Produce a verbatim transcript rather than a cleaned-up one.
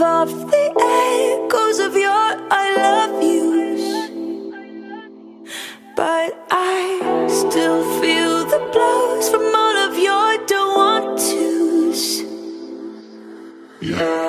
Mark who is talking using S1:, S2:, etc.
S1: off the echoes of your I love yous, but I still feel the blows from all of your don't want tos. Yeah.